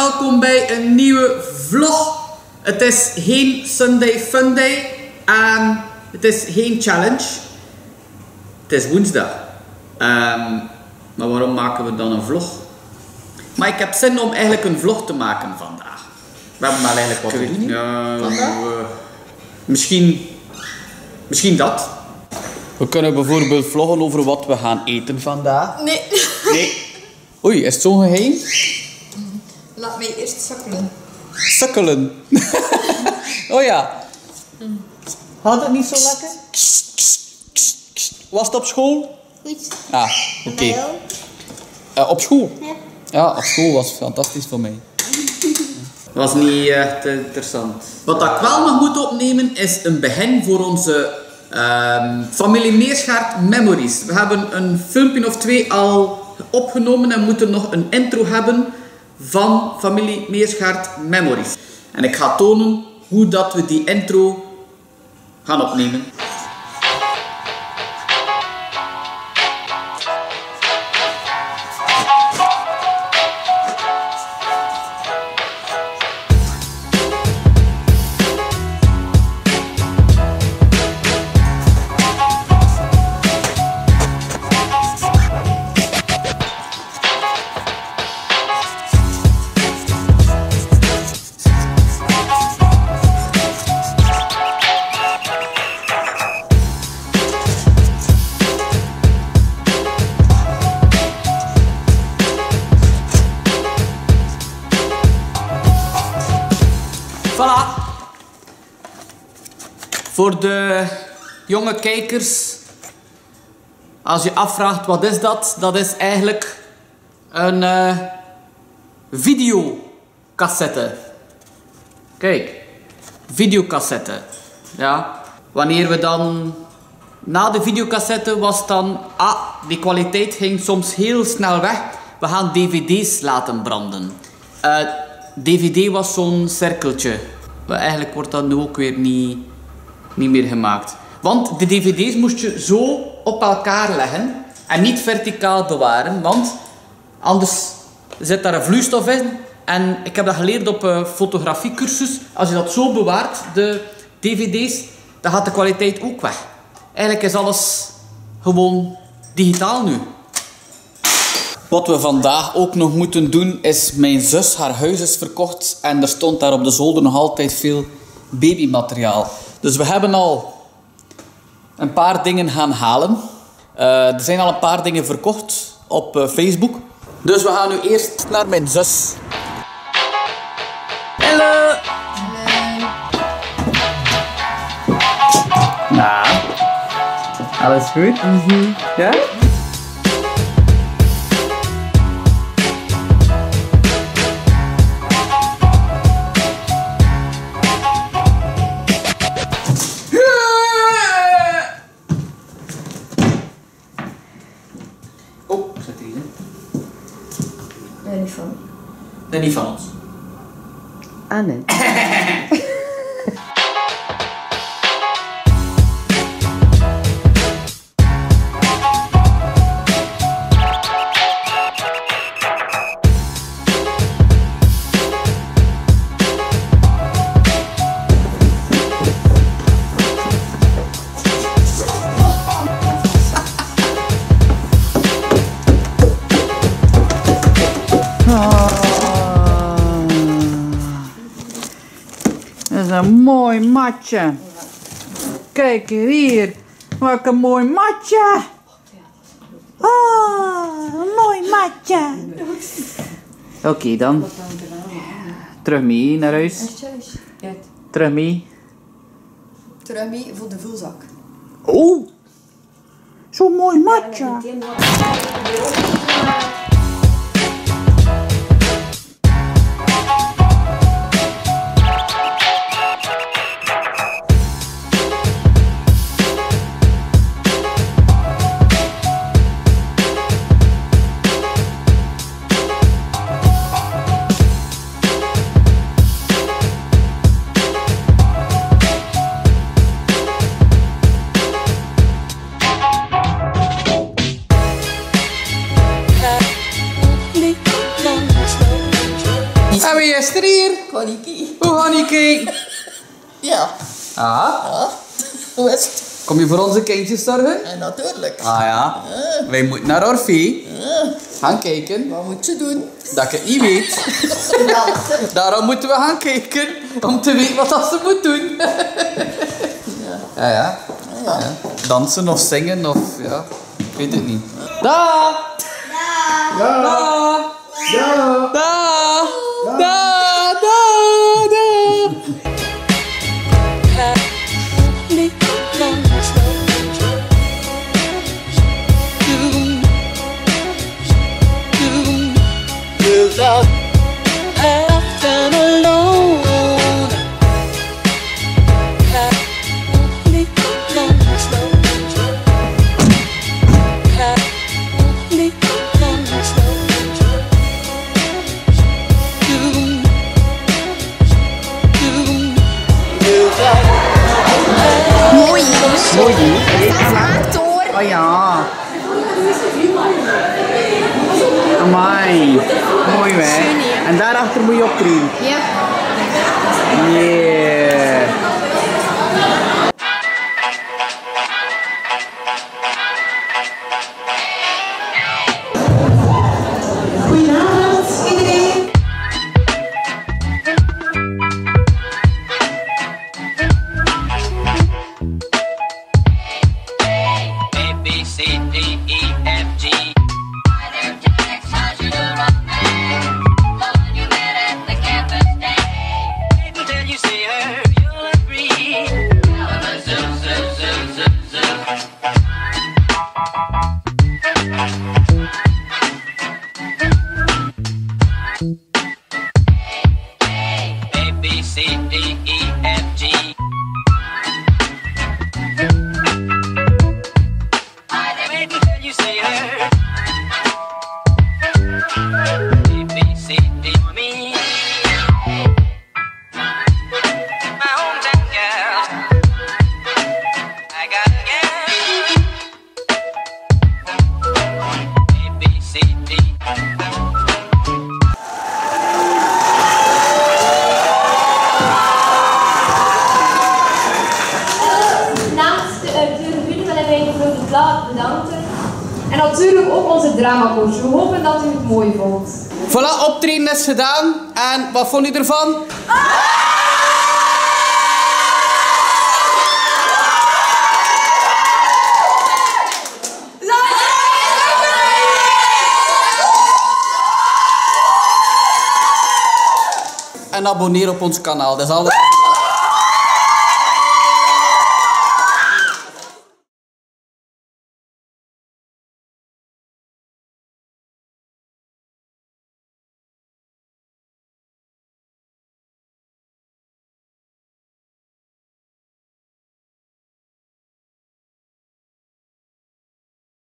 welkom bij een nieuwe vlog. Het is geen Sunday Funday en het is geen challenge. Het is woensdag. Maar waarom maken we dan een vlog? Maar ik heb zin om eigenlijk een vlog te maken vandaag. We hebben maar eigenlijk wat te doen. Ja, misschien dat. We kunnen bijvoorbeeld vloggen over wat we gaan eten vandaag. Nee. Oei, is het zo'n geheim? Laat mij eerst sukkelen. Sukkelen. Oh ja. Had het niet zo lekker? Was het op school? Goed. Ah, oké. Op school? Ja. Ja, op school was fantastisch voor mij. Was niet echt interessant. Wat ik wel nog moet opnemen is een begin voor onze familie Meerschaert Memories. We hebben een filmpje of 2 al opgenomen en moeten nog een intro hebben van familie Meerschaert Memories. En ik ga tonen hoe dat we die intro gaan opnemen. Voilà. Voor de jonge kijkers, als je afvraagt wat is dat, dat is eigenlijk een videocassette. Kijk, videocassette. Ja. Wanneer we dan na de videocassette was dan, die kwaliteit ging soms heel snel weg. We gaan dvd's laten branden. DVD was zo'n cirkeltje. Maar eigenlijk wordt dat nu ook weer niet meer gemaakt. Want de dvd's moest je zo op elkaar leggen en niet verticaal bewaren, want anders zit daar een vloeistof in. En ik heb dat geleerd op een fotografiecursus. Als je dat zo bewaart, de dvd's, dan gaat de kwaliteit ook weg. Eigenlijk is alles gewoon digitaal nu. Wat we vandaag ook nog moeten doen is, mijn zus, haar huis is verkocht en er stond daar op de zolder nog altijd veel babymateriaal. Dus we hebben al een paar dingen gaan halen. Er zijn al een paar dingen verkocht op Facebook. Dus we gaan nu eerst naar mijn zus. Hallo! Nou, alles goed? Ja? Nee, niet van ons. Anne. Dat is een mooi matje. Kijk hier. Wat een mooi matje. Oh, een mooi matje. Oké dan. Terug mee naar huis. Terug mee. Terug mee voor de vulzak. Oh. Zo'n mooi matje. ga niet kijken. We gaan niet kijken. Ja. Ah, Hoe is het? kom je voor onze kindjes zorgen? En natuurlijk. Ah ja. Wij moeten naar Orphee. Gaan kijken. Wat moet je doen? Dat ik het niet weet. Daarom moeten we gaan kijken. Om te weten wat dat ze moet doen. Ja. Dansen of zingen of ja. Ik weet het niet. Da! Da! Da! Da! Da! Mooi. Mooi. Gemaakt hoor. Oh ja. Amai. Mooi hè. En daarachter moet je optreden. Ja. Yeah. Goedenavond iedereen. A, B, C, D, E, F, G. Until you see her, you'll agree. Zoom, zoom, zoom, zoom, zoom. A, B, C, D, E, F, G. Wait until you see her. A, B, C, D, me. My hometown girl. I got a girl. A, B, C, D. Namens de tribune willen wij mevrouw De Klaar bedanken. En natuurlijk ook onze dramacoach. We hopen dat u het mooi vond. Voilà, optreden is gedaan. En wat vond u ervan? En abonneer op ons kanaal. Dat is alles.